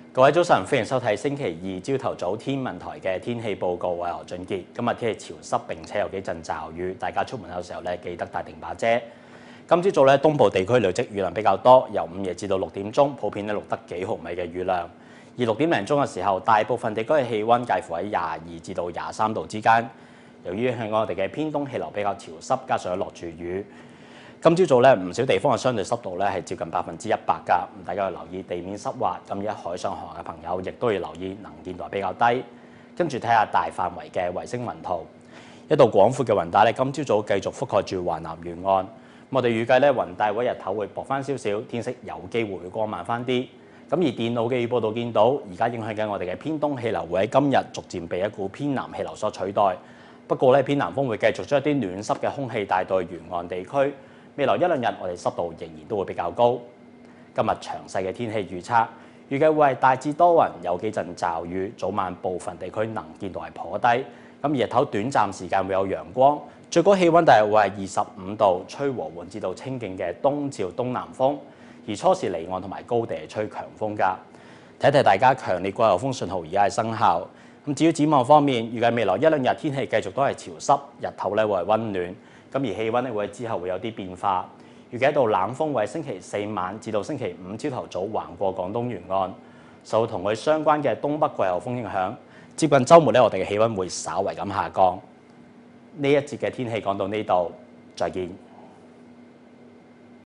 各位早晨，歡迎收睇星期二朝頭早天文台嘅天氣報告。我係何俊傑。今日天氣潮濕並且有幾陣驟雨，大家出門口嘅時候咧記得帶定把遮。今朝早咧東部地區累積雨量比較多，由午夜至到6點鐘，普遍咧錄得幾毫米嘅雨量。而6點零鐘嘅時候，大部分地區嘅氣温介乎喺22至到23度之間。由於係我哋嘅偏東氣流比較潮濕，加上落住雨。今朝早咧唔少地方嘅相對濕度咧係接近100%㗎，咁大家要留意地面濕滑。咁而家海上航行嘅朋友亦都要留意能見度比較低。跟住睇下大範圍嘅衛星雲圖，一道廣闊嘅雲帶咧，今朝早繼續覆蓋住華南沿岸。我哋預計咧雲帶會日頭會薄翻少少，天色有機會會光慢翻啲。咁而電腦嘅預報度見到，而家影響緊我哋嘅偏東氣流會喺今日逐漸被一股偏南氣流所取代。不過咧偏南風會繼續將一啲暖濕嘅空氣帶到沿岸地區。未來一兩日，我哋濕度仍然都會比較高。今日詳細嘅天氣預測，預計會係大致多雲，有幾陣驟雨，早晚部分地區能見度係頗低。咁日頭短暫時間會有陽光，最高氣温大約會係25度，吹和緩至到清勁嘅東至東南風。而初時離岸同埋高地係吹強風㗎。提提大家，強烈季候風信號而家係生效。咁至於展望方面，預計未來一兩日天氣繼續都係潮濕，日頭咧會係温暖。咁而氣温咧會之後會有啲變化，預計一道冷鋒會喺星期四晚至到星期五朝頭早橫過廣東沿岸，受同佢相關嘅東北季候風影響，接近週末咧我哋嘅氣温會稍為咁下降。呢一節嘅天氣講到呢度，再見。